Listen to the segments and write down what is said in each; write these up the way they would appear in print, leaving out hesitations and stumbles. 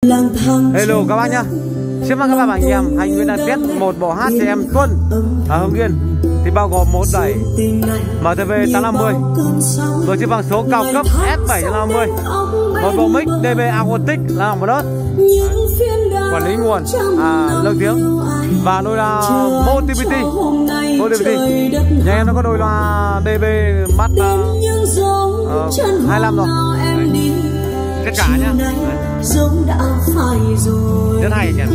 Hello các bác nhá. Xin mời các bạn anh em Hành Nguyên đang test một bộ hát cho em Tuân ở Hưng Yên, thì bao gồm một đẩy MTV 850 với chiếc vang số cao cấp S750, một bộ mic DB Acoustic là một đớt, quản lý nguồn, lượng tiếng và đôi loa Motivity. Nhà em nó có đôi loa DB Max 25 rồi. Đấy. Tất cả nhá. Rất hay nhỉ.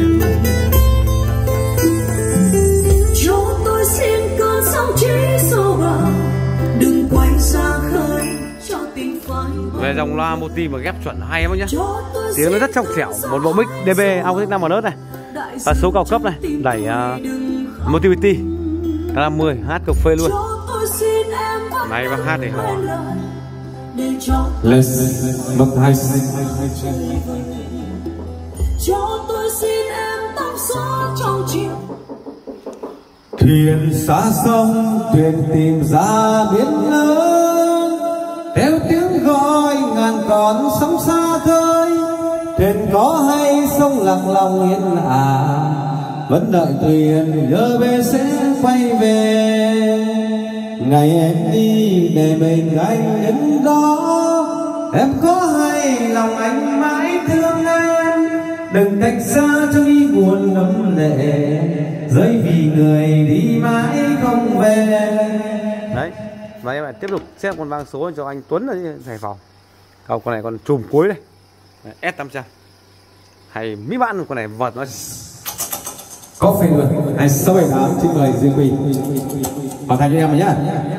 Cho tôi xin cơn sóng trí xô bờ, đừng quay xa khơi cho tình phai. Về dòng loa multi mà ghép chuẩn hay lắm nhá. Tiếng nó rất trong trẻo, một bộ mic DB Acoustic 5 nớt này, và số cao cấp này, đẩy Motivity 50, hát cực phê luôn. Máy bác hát để hò. Let's not hide. Cho tôi xin em tóc gió trong chiều. Thuyền xa sông, thuyền tìm ra biển lớn, theo tiếng gọi ngàn con sóng xa khơi. Thuyền có hay sông lặng lòng yên vẫn đợi thuyền nhớ về sẽ quay về. Ngày em đi để mình anh đến đó, em có hay lòng anh mãi thương em. Đừng tách xa cho đi buồn lắm lệ, rơi vì người đi mãi không về. Đấy, và em lại tiếp tục xem con vang số cho anh Tuấn ở Hải Phòng. Còn con này còn chùm cuối đây, S800 hay mỹ bạn, con này vợt nó có phê luôn. 2678 xin mời Dương Quỳ hoàn thành cho em nhá.